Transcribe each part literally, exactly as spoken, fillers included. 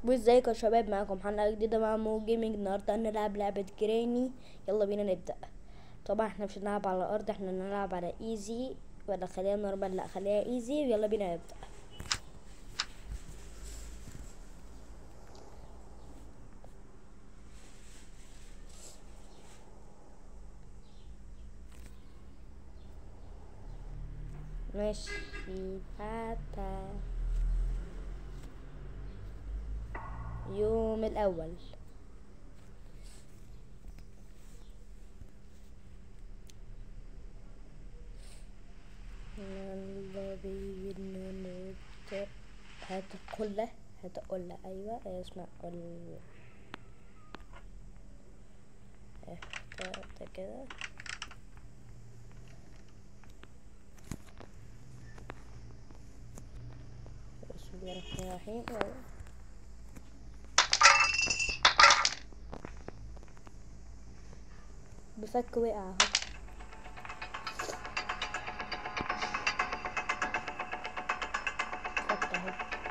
وازيكم يا شباب، معاكم حلقة جديدة مع مو جيمنج. النهاردة هنلعب لعبة جراني. يلا بينا نبدأ. طبعا احنا مش هنلعب على الأرض، احنا هنلعب على ايزي ولا خليها نورمال؟ لا خليها ايزي ويلا بينا نبدأ. ماشي حتى يوم الأول. يلا بينا نبدأ. هات قلة، هات قلة. أيوة اسمع قلة. اختار كده. بسم الله الرحمن الرحيم. بفك وقع اهو. فك اهو.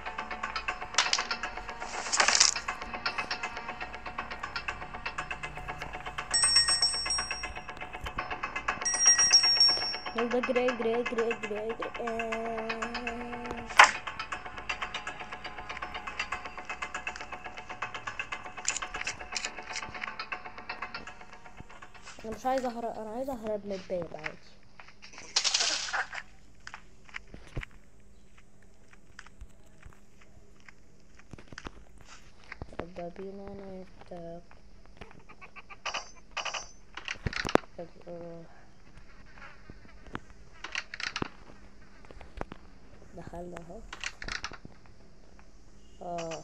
يلا اجري اجري اجري اجري اجري. آه. انا مش عايزه اهرب، انا عايزه اهرب من الباب عادي. يلا بينا نبدأ. دخلنا اهو. اه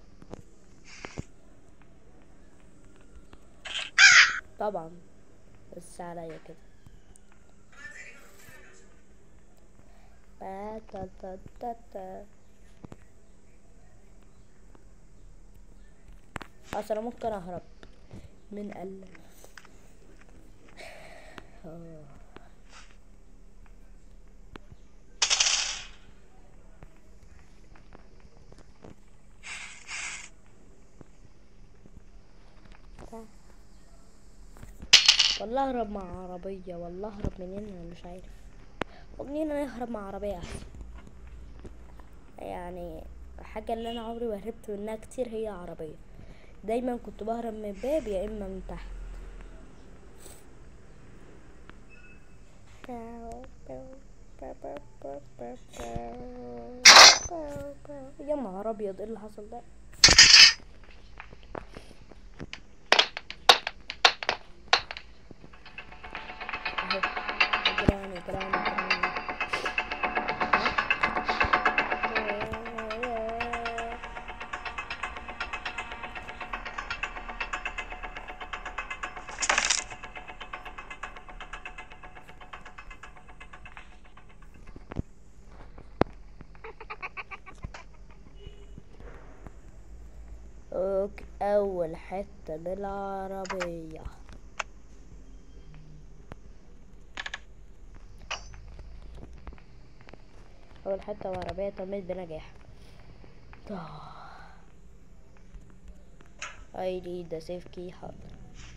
طبعا بس عليا كده. با تا تا تا تا. اصل انا ممكن اهرب من ال اه والله اهرب مع عربية، والله اهرب منين انا مش عارف. منين انا اهرب مع عربية احسن يعني. الحاجة اللي انا عمري ما هربت منها كتير هي عربية. دايما كنت بهرب من الباب يا اما من تحت. يا نهار ابيض، ايه اللي حصل ده؟ اهو جراني جراني جراني. اوكي، اول حتة بالعربية. اول حتة بالعربية تميت بنجاح. I need the safe key. حاضر.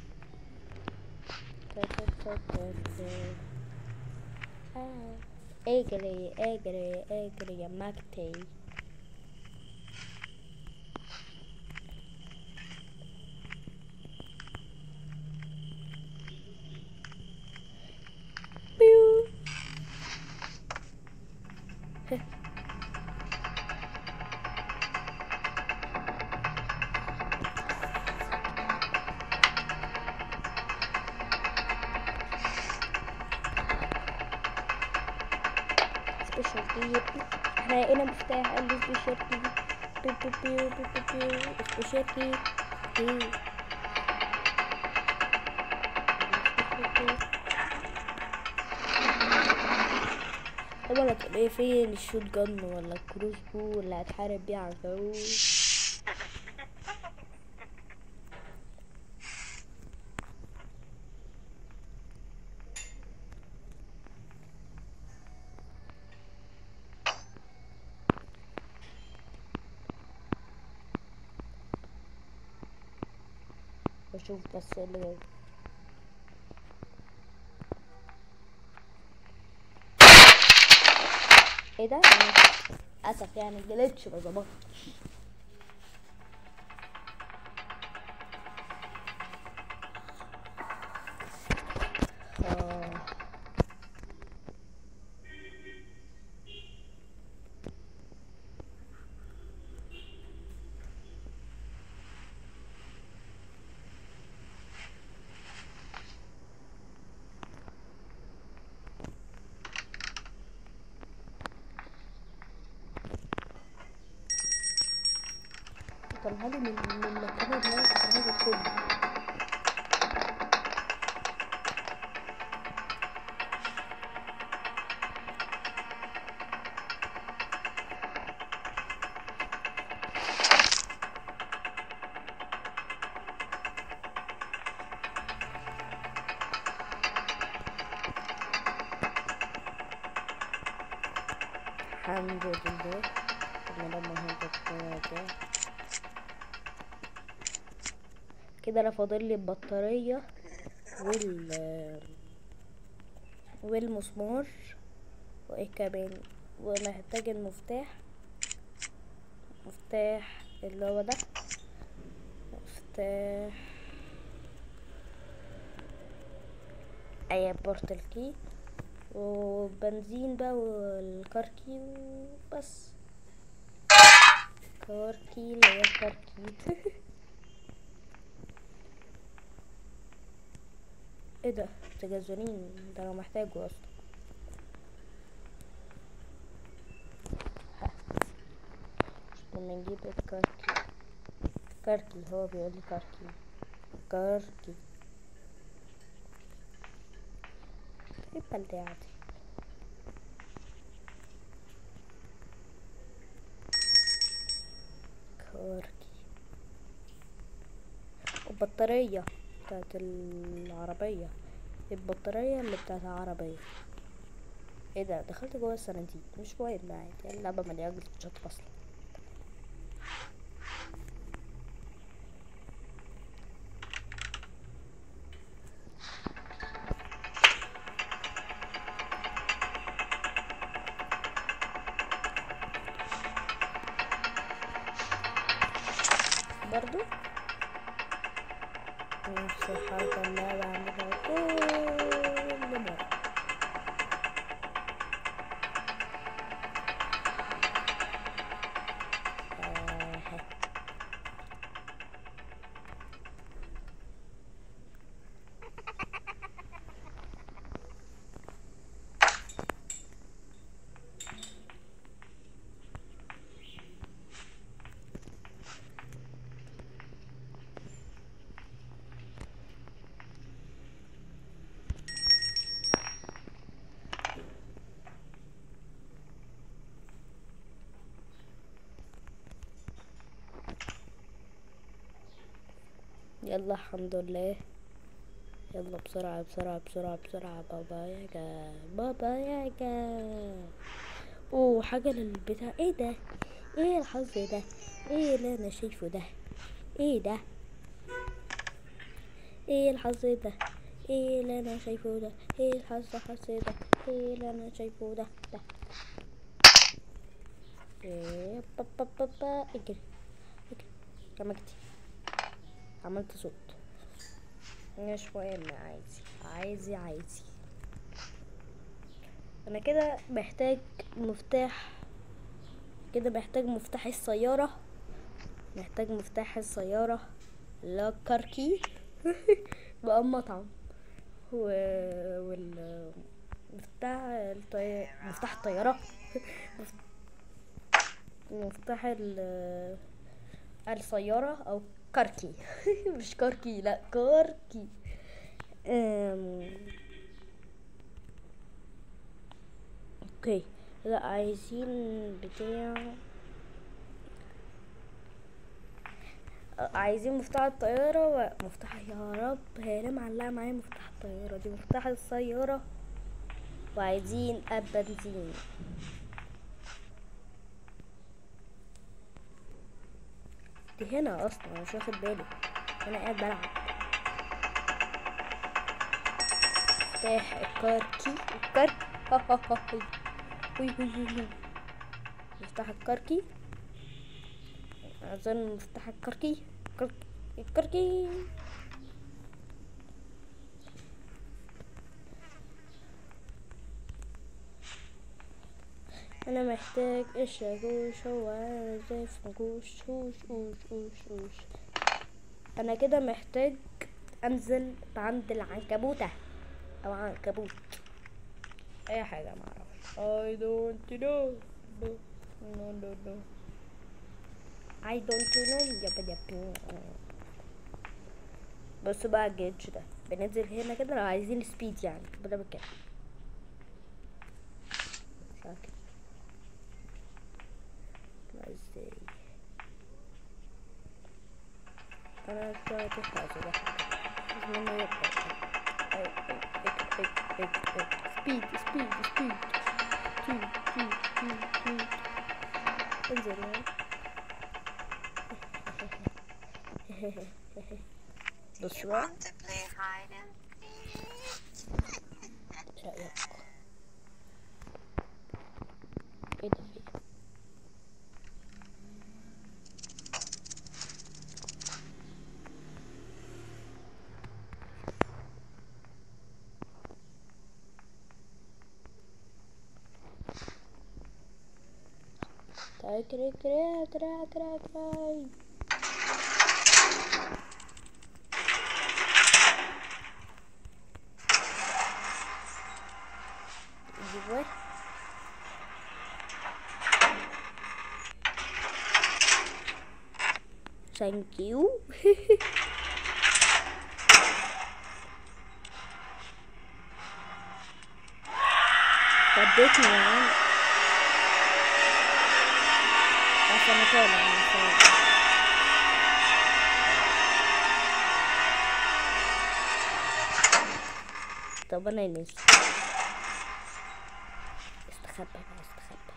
اجري اجري اجري يا ماكتي. بيو. سبيشال كي. احنا لقينا مفتاح قال لي سبيشال كي. بيو بيو بيو بيو بيو. سبيشال كي كي. طبعا هتلاقي فين الشوت جن ولا الكروس بو اللي هتحارب بيه عنكبوت. بشوف بس ايه اللي جاي. ايه ده؟ للاسف يعني الجليتش ما ظبطش. طلعها لي من من المكان اللي انا كنت عايزه ادخله. الحمد لله انا لما هنبقى كده انا فاضل لي البطاريه وال والمسمار وايه كمان، ومحتاج المفتاح، مفتاح اللي هو ده، مفتاح اي بورتال كي، وبنزين بقى والكاركي وبس. كاركي اللي هي كاركي. ايه ده؟ ده جازولين، ده انا محتاجه اصلا. لما نجيب الكاركي، كاركي هو بيقول لي كاركي كاركي ايه البلدة دي؟ كاركي والبطارية بتاعت العربية، البطارية اللي بتاعت العربية. ايه ده؟ دخلت جوه السناديق، مش مهم عادي، اللعبة مليانة جلتشات اصلا. برضو نفس الحركة اللي انا بعملها كل مرة. آه. يلا الحمد لله، يلا بسرعة بسرعة بسرعة بسرعة. بابا ياجا بابا ياجا. اوه حاجة للبتاع. ايه ده؟ ايه الحظ ده؟ ايه اللي انا شايفه ده؟ ايه ده؟ ايه الحظ ده؟ ايه اللي انا شايفه ده؟ ايه الحظ حظ ده؟ ايه اللي انا شايفه ده؟ ده ايه بابا بابا اجري اجري رمجتي، عملت صوت مش مهم. عايزي عايزي عايزي انا كده محتاج مفتاح، كده محتاج مفتاح السيارة، محتاج مفتاح السيارة اللي هو الكاركي. بقى مطعم و... وال مفتاح الطي... مفتاح الطيارة. مفتاح ال... السيارة او كاركي. مش كاركي، لا كاركي. أم... اوكي لا عايزين بتاع، عايزين مفتاح الطيارة ومفتاح، يا رب هي ليه معلقة معايا مفتاح الطيارة دي، مفتاح السيارة، وعايزين البنزين. دي هنا اصلا مش واخد بالي، انا قاعد بلعب. مفتاح الكركي الكركي وي وي وي مفتاح الكركي اظن مفتاح الكركي الكركي الكركي انا محتاج الشاكوش هو زي فنكوش وش وش وش وش. انا كده محتاج انزل عند العنكبوتة او عنكبوت اي حاجة معرفش. I don't know no no no no I don't know يابا يابا. بصوا بقى الجيتش ده بننزل هنا كده لو عايزين سبيد يعني بدل كده شاكر ازاي انا شايف حاجة ده منه يبقى سبيد سبيد سبيد سبيد سبيد سبيد انزل يعني بص بقى رأيك ايه ده فيه تعال كري كري كري كري كري جوه ثانك يو ثبتني يعني عشان اطالع مثلا. طب انا نسيت استخبى بقى استخبى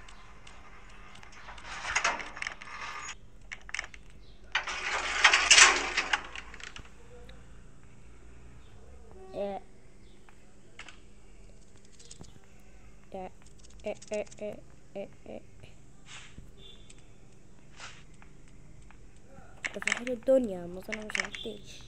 ايه ايه ايه ايه ايه ايه ايه ده في حال الدنيا مثلا انا مش عرفتش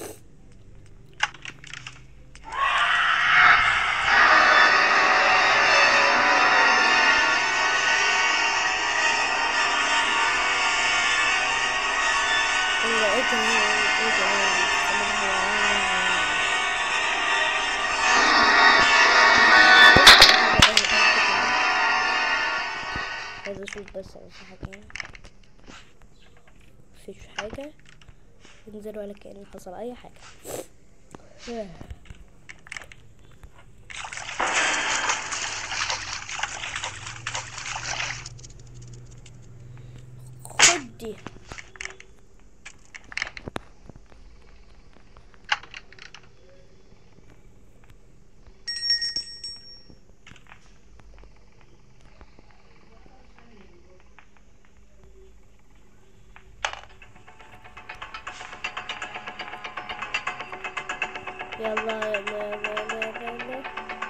عايز اشوف بس لو في حاجة مفيش حاجة انزل ولا كأن حصل اي حاجة. خد دي يلا يلا يلا يلا يلا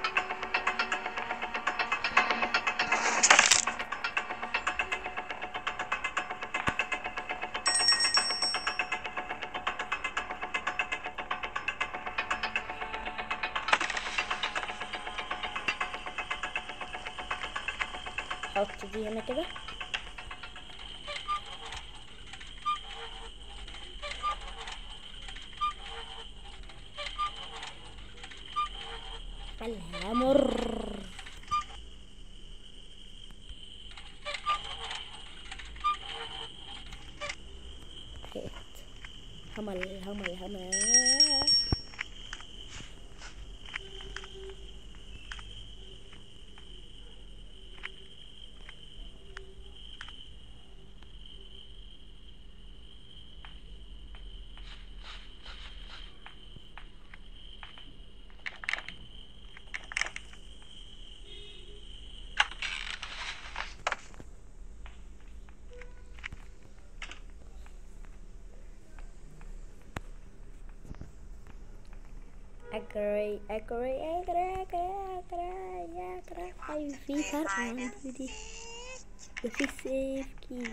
حط دي هنا كده الهامر هيت همل همل همل اجري اجري اجري اجري اجري اجري. ايوه في فرق عندي دي، ده في سيف كي.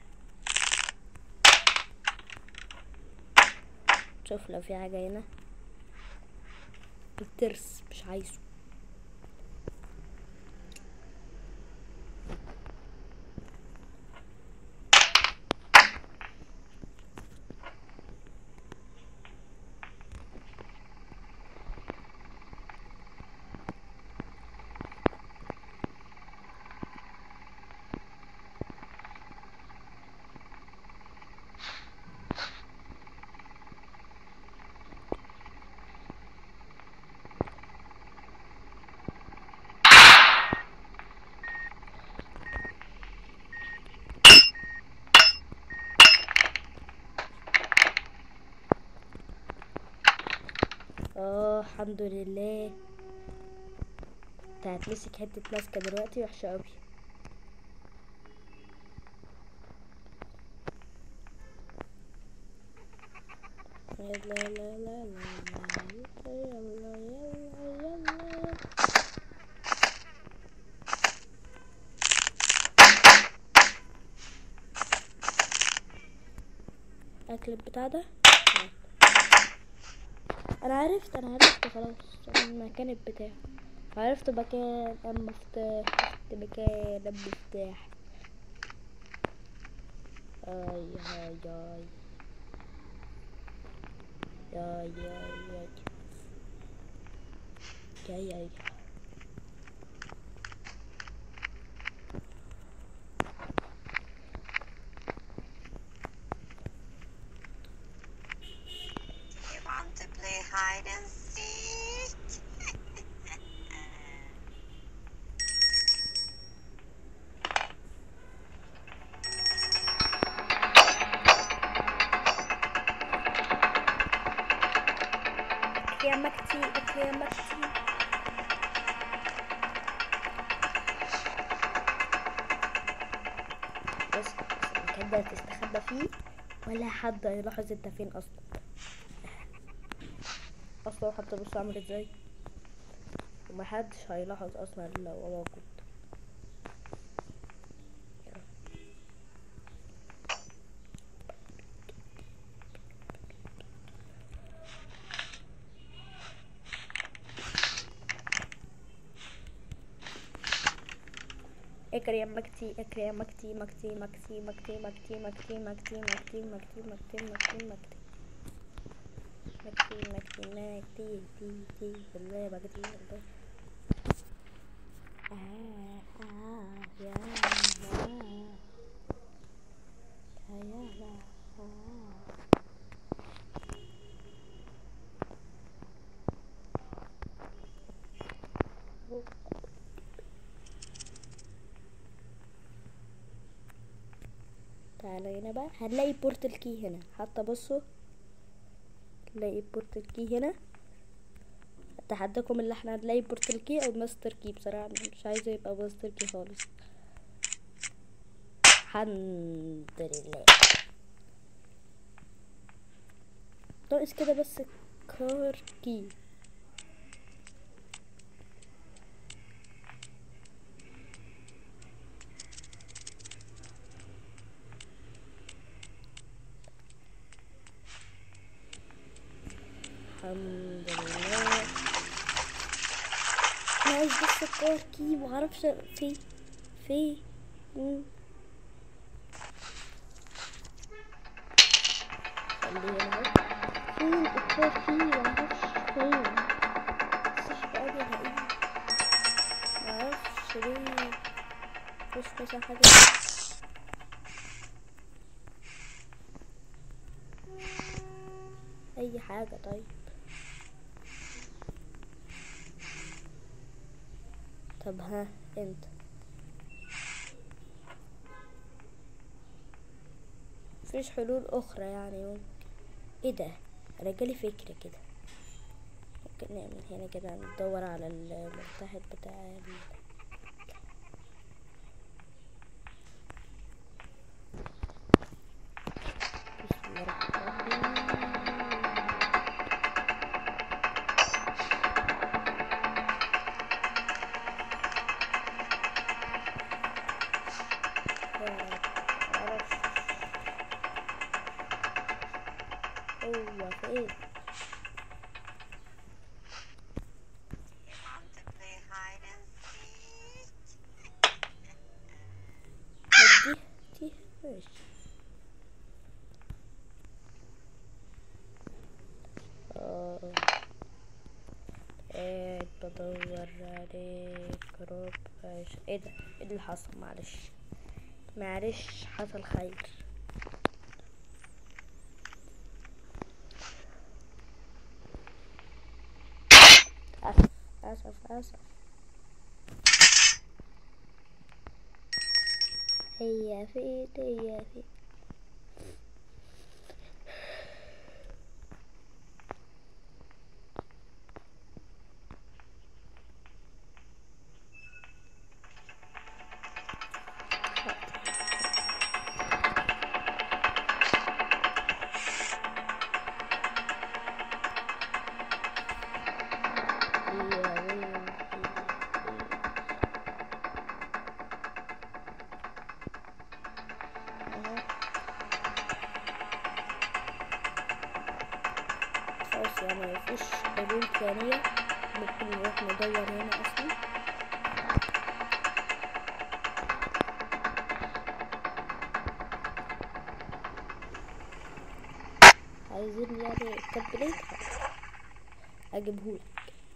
شوف لو في حاجة هنا. الترس مش عايزه. اه الحمد لله. انت هتمسك حتة ماسكة دلوقتي وحشة اوي. يلا يلا يلا يلا يلا يلا يلا. اكل البتاع ده. انا عرفت انا عرفت خلاص المكان بتاعه. عرفت مكان المفتاح. عرفت مكان المفتاح. اي هاي هاي ياي ياي ياي ياي ياي. You want to play hide and seek? يا مكتي يا مكتي. بس المكان ده تستخبى فيه ولا حد هيلاحظ انت فين اصلا. اصلا حتى بص عامل ازاي ومحدش هيلاحظ اصلا لو هو موجود. اجري يا مكتي اجري يا مكتي مكتي مكتي مكتي مكتي مكتي مكتي مكتي مكتي مكتي مكتي مكتي مكتي مكتي مكتي تي تي بالله مكتي بالله. آه آه يا يا يا لا تعالى هنا بقى. هنلاقي بورتال كي هنا حتى. بصوا نلاقي بورتال كي هنا. اتحداكم اللي احنا هنلاقي بورتال كي او ماستر كي. بصراحة مش عايزة يبقى ماستر كي خالص. الحمد لله. ناقص كده بس كار كي. الحمد لله. انا عايز بس الكار كي. معرفش في في مم. خليه هنا اهو. فين الكار كي؟ معرفش فين. صح بقى ايه؟ معرفش ليه. مش مثلا حاجة اي حاجة. طيب طب ها انت مفيش حلول اخرى يعني ممكن؟ ايه ده؟ انا جالي فكرة كده. ممكن نعمل هنا كده ندور على الملتحد بتاع ال... بسم الله الرحمن الرحيم. هو فين؟ Want to play hide and seek? دي دي ماشي. اه قاعد بدور عليك رب عيش. ايه ده؟ ايه اللي حصل؟ معلش معلش حصل خير. اسف اسف اسف. هي فين هي فين؟ خلاص يعني مفيش حلول تانية، ممكن نروح ندور هنا اصلا. عايزين يعني تبريد اجيبهولك.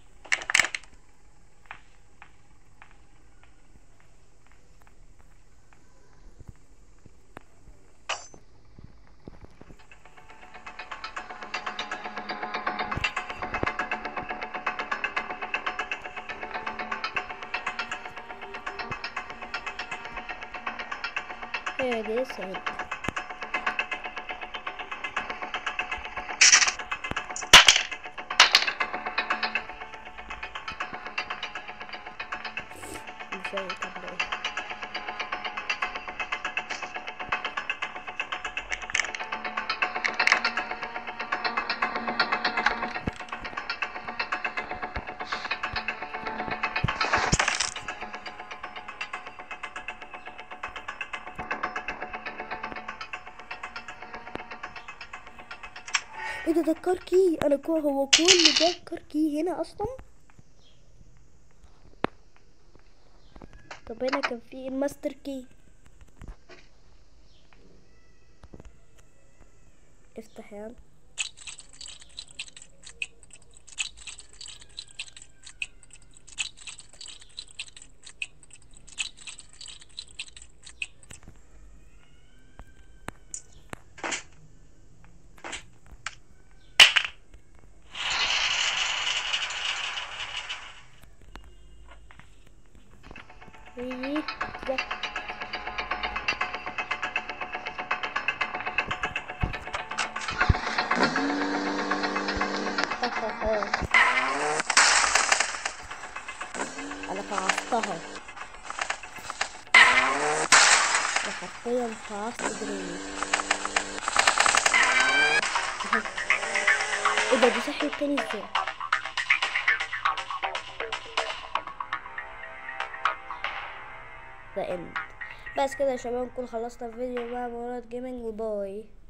هي دي لسه هنا. ازاي طب ايه؟ ايه ده؟ ده الكاركي. انا كو هو كل ده كاركي هنا اصلا. طب هنا كان في الماستر كي. افتح يعني. ايه ده؟ انا فعصتها. انا حرفيا فعصت جريني. ايه ده؟ دي صحي التاني ازاي؟ ده اند. بس كده يا شباب نكون خلصنا الفيديو بقى مرات جيمنج وباي.